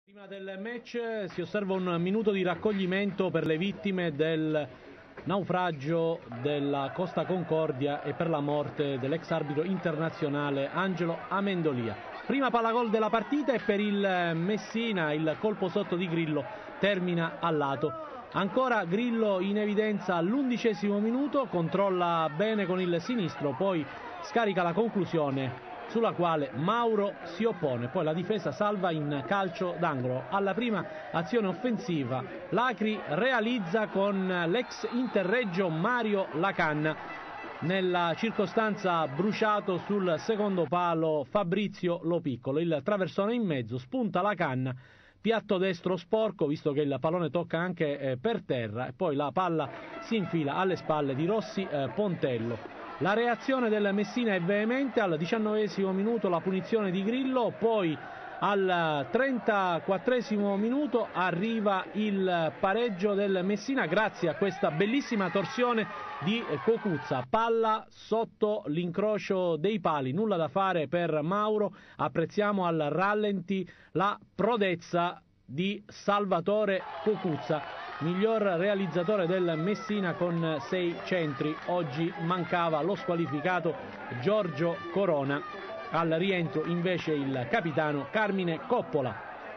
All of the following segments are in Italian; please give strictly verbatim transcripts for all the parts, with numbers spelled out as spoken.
Prima del match si osserva un minuto di raccoglimento per le vittime del naufragio della Costa Concordia e per la morte dell'ex arbitro internazionale Angelo Amendolia. Prima palla gol della partita e per il Messina il colpo sotto di Grillo termina a lato. Ancora Grillo in evidenza all'undicesimo minuto, controlla bene con il sinistro, poi scarica la conclusione sulla quale Mauro si oppone, poi la difesa salva in calcio d'angolo. Alla prima azione offensiva l'Acri realizza con l'ex Interreggio Mario Lacanna, nella circostanza bruciato sul secondo palo Fabrizio Lopiccolo, il traversone in mezzo, spunta Lacanna, piatto destro sporco visto che il pallone tocca anche eh, per terra e poi la palla si infila alle spalle di Rossi eh, Pontello. La reazione del Messina è veemente, al diciannovesimo minuto la punizione di Grillo, poi al trentaquattresimo minuto arriva il pareggio del Messina grazie a questa bellissima torsione di Cocuzza, palla sotto l'incrocio dei pali, nulla da fare per Mauro, apprezziamo al rallenti la prodezza di Salvatore Cocuzza, miglior realizzatore del Messina con sei centri. Oggi mancava lo squalificato Giorgio Corona, al rientro invece il capitano Carmine Coppola.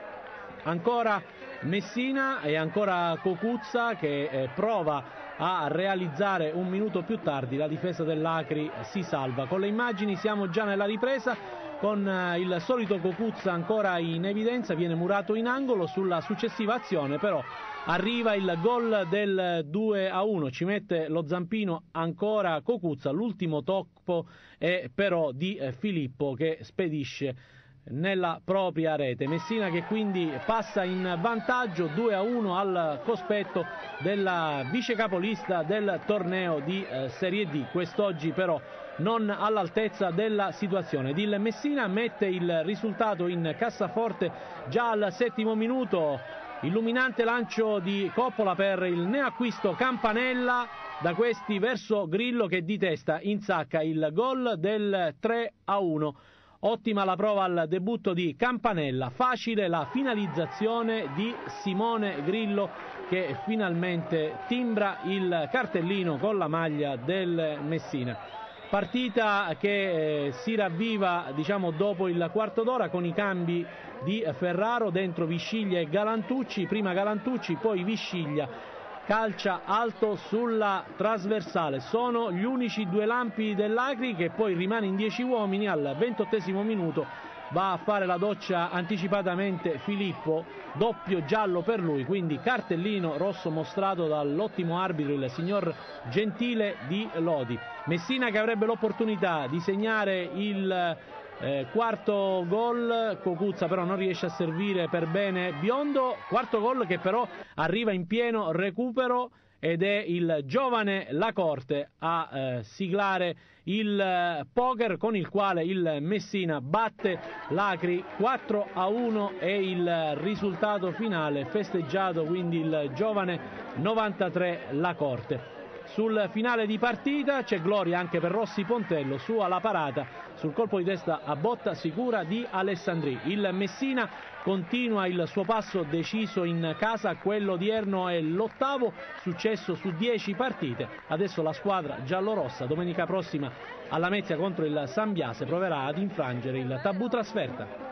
Ancora Messina e ancora Cocuzza che eh, prova a realizzare un minuto più tardi, la difesa dell'Acri si salva. Con le immagini siamo già nella ripresa, con il solito Cocuzza ancora in evidenza, viene murato in angolo. Sulla successiva azione però arriva il gol del due a uno, ci mette lo zampino ancora Cocuzza, l'ultimo tocco è però di Filippo che spedisce nella propria rete. Messina che quindi passa in vantaggio due a uno al cospetto della vicecapolista del torneo di eh, Serie D, quest'oggi però non all'altezza della situazione. Il Messina mette il risultato in cassaforte già al settimo minuto, illuminante lancio di Coppola per il neoacquisto Campanella, da questi verso Grillo che di testa insacca il gol del tre a uno. Ottima la prova al debutto di Campanella, facile la finalizzazione di Simone Grillo che finalmente timbra il cartellino con la maglia del Messina. Partita che eh, si ravviva diciamo dopo il quarto d'ora con i cambi di Ferraro, dentro Visciglia e Galantucci, prima Galantucci poi Visciglia, calcia alto sulla trasversale, sono gli unici due lampi dell'Acri che poi rimane in dieci uomini. Al ventottesimo minuto va a fare la doccia anticipatamente Filippo, doppio giallo per lui, quindi cartellino rosso mostrato dall'ottimo arbitro il signor Gentile di Lodi. Messina che avrebbe l'opportunità di segnare il eh, quarto gol, Cocuzza però non riesce a servire per bene Biondo, quarto gol che però arriva in pieno recupero ed è il giovane Lacorte a eh, siglare il eh, poker con il quale il Messina batte l'Acri quattro a uno e il risultato finale festeggiato quindi il giovane novantatré Lacorte. Sul finale di partita c'è gloria anche per Rossi Pontello, sua la parata sul colpo di testa a botta sicura di Alessandri. Il Messina continua il suo passo deciso in casa, quello odierno è l'ottavo successo su dieci partite. Adesso la squadra giallorossa domenica prossima alla Lamezia contro il Sambiase proverà ad infrangere il tabù trasferta.